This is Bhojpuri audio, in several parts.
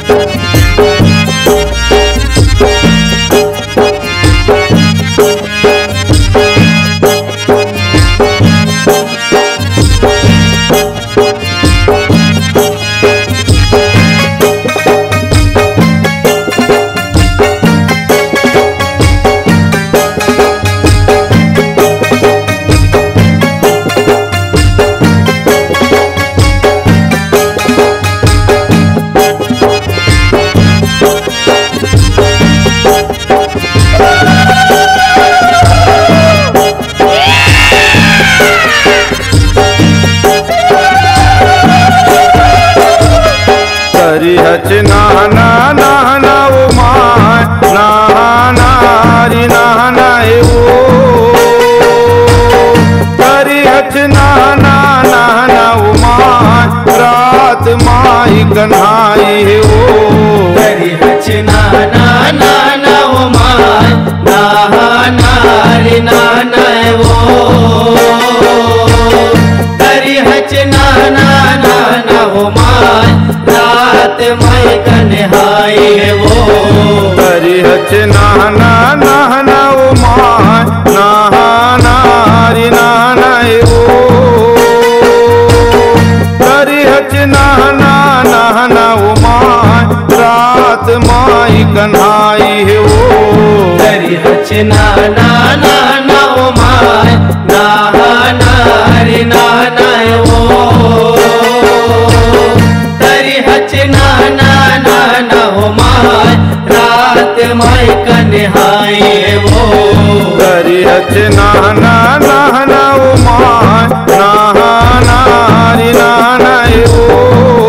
हच नहना नहना ओ माय नहना रि नहना ओ हरि हच नहना नहना ओ माय रात माई कन्हाई ओ हरि हच नहना नहना ओ माय नहना रि नहना ओ हरि हच नहना नहना ओ माय रात माई कन्हाई वो हरि हच नहना नहना ओ माय नहना रि नहना ओ हरि हच नहना नहना ओ माय रात माई कन्हाई ओ हरि हच नहना नहना ओ माय नहना रि नहना ओ नहना नहना हो माय रात माई कन्हाई वो हरि हच नहना नहना ओ माय नहना रि नहना ओ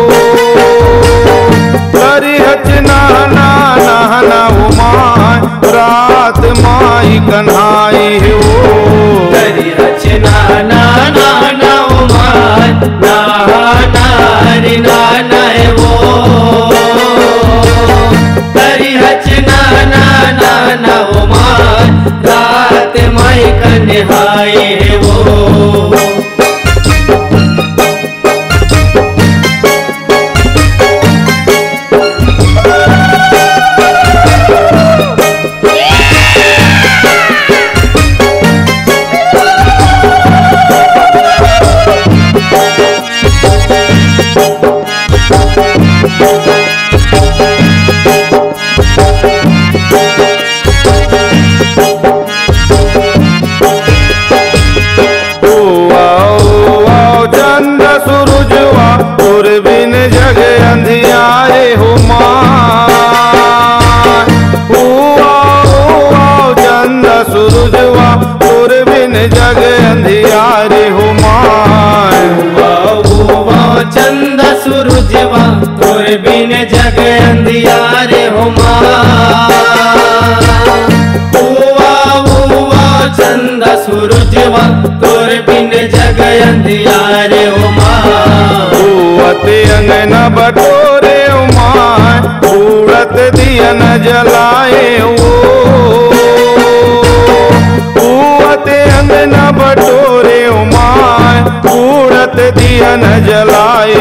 हरि हच नहना नहना ओ माय रात माई कन्हाई ओ हरि हच नहना नहना ओ माय नहना रि नहना हरि हच नहना नहना ओ माय रात माई कन्हाई वो बिन जग अंधियारे हो माय चंद सूरजवा तोर बिन जग अंधियारे हो माय चंद सूरजवा तोर बिन जग अंधियारे हो माय चंद सूरजवा तोर बिन जग अंधियारे हो माय अंगना बटोरे ओ माय उड़त दिया न जलाए अंगना बटोरे ओ माय उड़त दिया न जलाए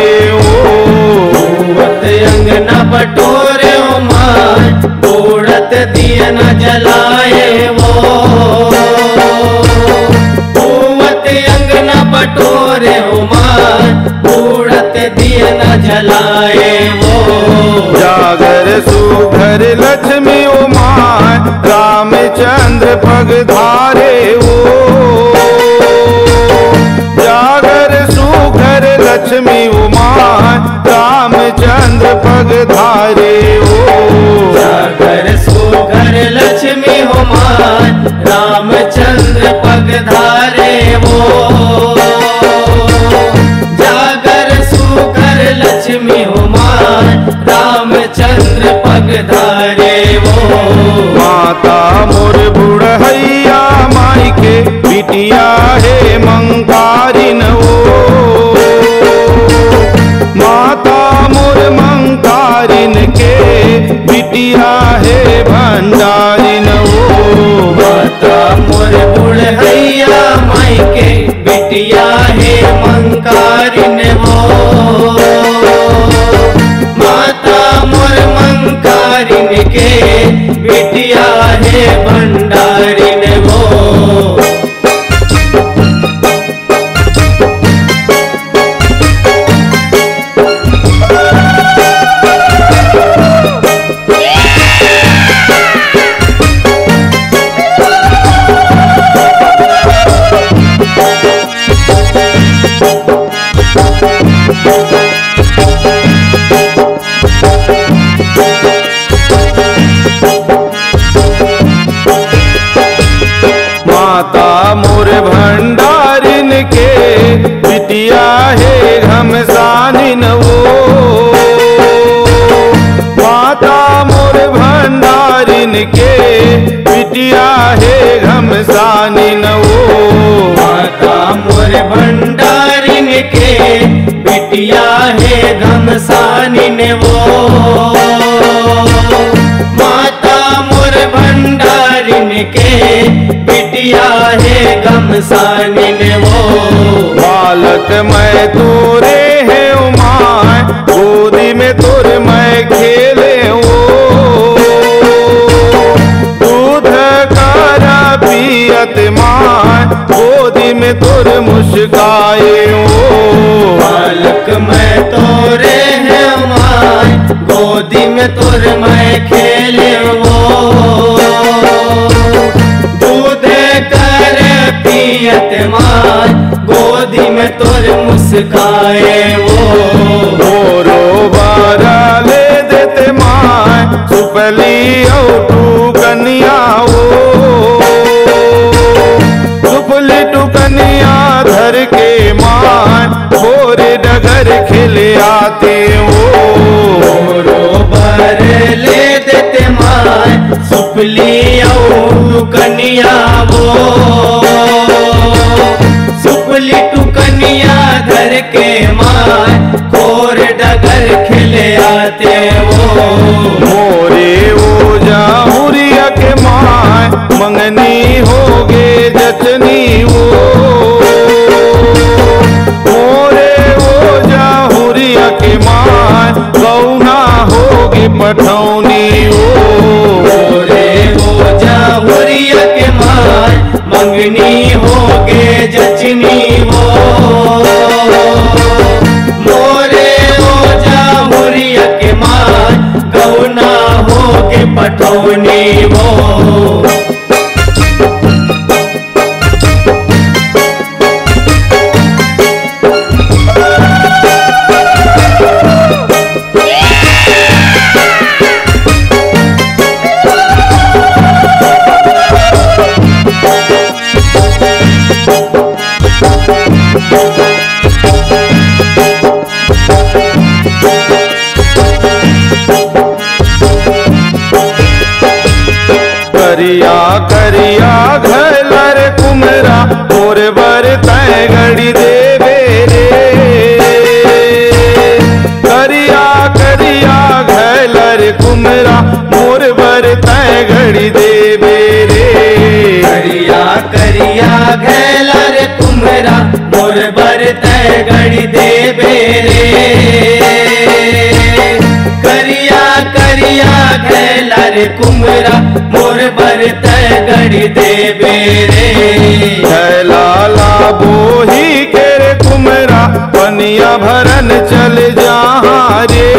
अंगना बटोरे ओ माय उड़त दिया न जलाए वो अंगना बटोरे ओ माय उड़त दिया न जलाए वो जागर सुघर लक्ष्मी ओ माय रामचंद्र पग धारे ओ जागर सुघर लक्ष्मी ओ माय रामचंद्र पग धारे ओ जागर सुघर लक्ष्मी हो माय रामचंद्र पग धारे वो लक्ष्मी हो माय रामचंद्र पग धारे वो माता मोर बुढ़ैया माई के बिटिया है मंकारिन ओ माता मोर मंकारिन के बिटिया है भंडारिन ओ माता मोर बुढ़ैया माई के बिटिया है मंकारिन वो माता मोर के बिटिया है घमसानी न वो। माता मोर भंडारिन के बिटिया है घमसानी ने वो। माता मोर भंडारिन के बिटिया है घमसानी ने वो। बालक मैं तोरे है उमाय गोदी में तोर मैं खेले वो। दूध कारा पियत माय गोदी में तोर मुस्काए वो। बालक मैं तोरे है माय गोदी में तोर मैं खेले वो। दूध कर पियत माय गोदी में तोर मुस्काए वो। मोरो बारा ले देते माय सुपली औटू कन्या वो। सुपली टू कन्या धर के माय भोरे डगर खिले आते वो। मोरो बर ले देते माय सुपली औ कन्या वो। सुपली टू कन्या धर के माय खोर डगर खिले आते वो। मोरे ओ जाहुरिया के माय मंगनी होगे जचनी वो। मोरे ओ जाहुरिया के माय गौना होगी पठौनी वो। मोरे ओ जाहुरिया के माय मंगनी होगे जचनी वो। मोरे ओ जाहुरिया के माय गौना होगे पठौनी वो। करिया करिया घलर कुमरा मोर बर तय गड़ी देवे रे। करिया करिया घलर कुमरा मोर बर तय गड़ी देवे रे। करिया करिया घैलर कुमरा मोर बर तय गड़ी देवे रे। करिया करिया घैलर कुमरा मोर बर तय गड़ी देवे रे। लाला बोही के रे कुमरा पनिया भरन चल जहाँ रे।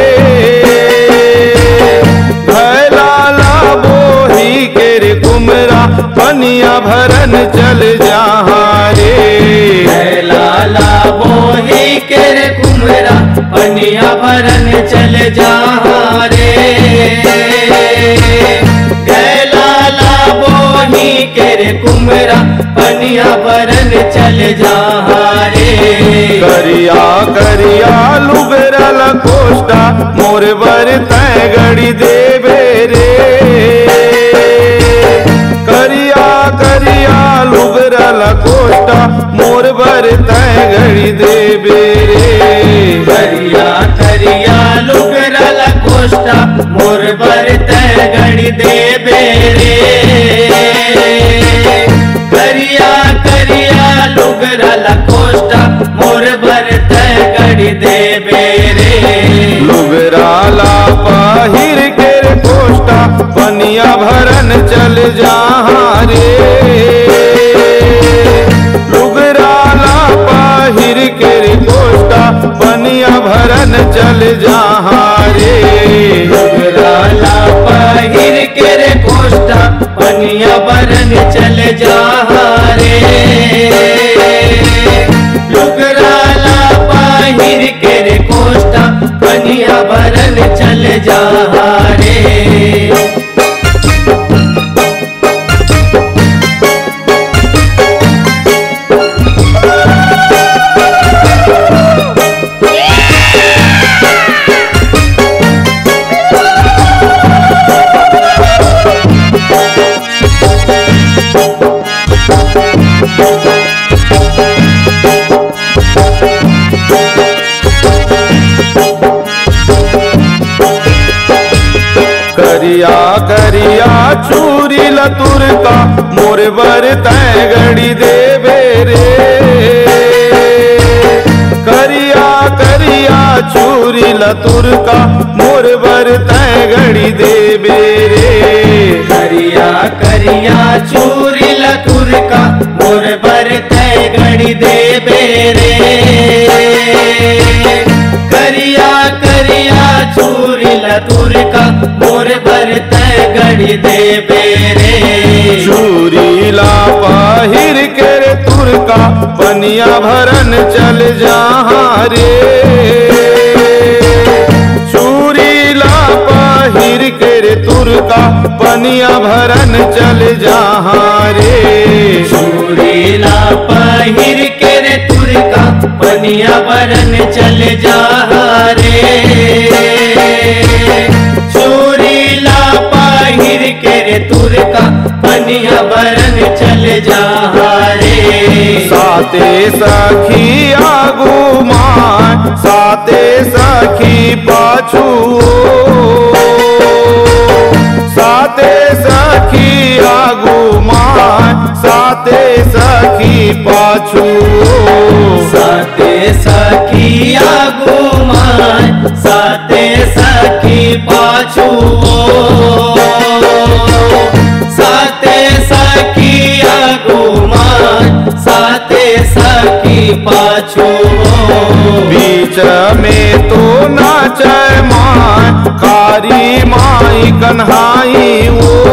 लाला बोही के रे कुमरा पनिया भरन चल जहाँ रे। लाला बोही के रे कुमरा पनिया भरन चल जहाँ रे। लाला बोही के रे कुमरा पनिया भरन चल जहाँ रे। करिया करिया लुगरल कोष्टा मोर बर तय गड़ी देवे रे। करिया करिया लुगरल कोष्टा मोर बर तय गड़ी देवे रे। करिया करिया लुगरल कोष्टा मोर बर तय गड़ी देवे रे। करिया करिया लुगरल कोष्टा मोर बर तय गड़ी देवे रे। लुगराला पाहिर के रे कोष्टा पनिया भरन चल जहाँ रे। लुगराला पाहिर के रे कोष्टा पनिया भरन चल जहाँ रे। लुगराला पाहिर के रे कोष्टा पनिया भरन चल जहाँ रे। लुगराला पाहिर के रे कोष्टा पनिया भरन चल जहाँ रे। लतुर का मोर बर तय गड़ी देवे रे। करिया करिया चूरी लतुर का मोर बर तय गड़ी देवे रे। करिया करिया चूरी लतुर का मोर बर तय गड़ी देवे रे। करिया करिया चूरी लतुर का मोर बर तय गड़ी देवे रे। चूरी ला पहिर के रे तुर का पनिया भरन चल जहाँ रे। चूरी ला पहिर के रे तुर का पनिया भरन चल जहाँ रे। चूड़ी ला पहिर के रे तुर का पनिया भरन चल जहाँ रे। चूड़ी ला पहिर के रे तुर का पनिया भरन चल जहाँ रे। साते सखी आगू माय साते सखी पाछू। साते सखी आगू माय साते सखी पाछू। साते सखी आगू माय साते सखी पाछू। साते सखी आगू माय साते सखी पाछू। बीच में तो नाचै माय कारी माई कन्हाई वो।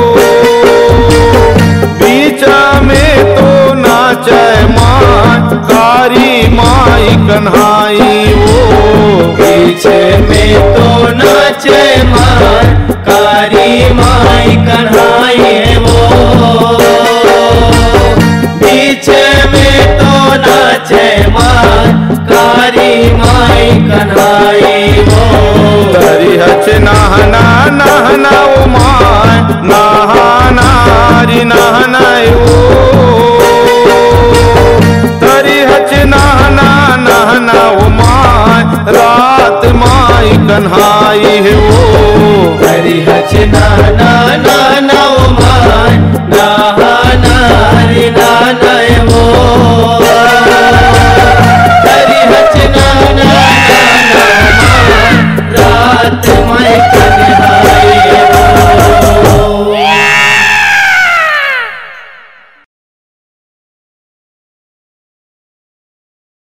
बीच में तो नाचै माय कारी माई कन्हाई वो। बीच में तो नाचे माय कारी माई कन्हाई वो। बीच में तो नाचे माय कारी माई कन्हाई वो। तरिहच नहना नहना ओ माय नहाना री नहनाय ओ। तरिहच नहना नहना ओ माय रात माई कन्हाई हो।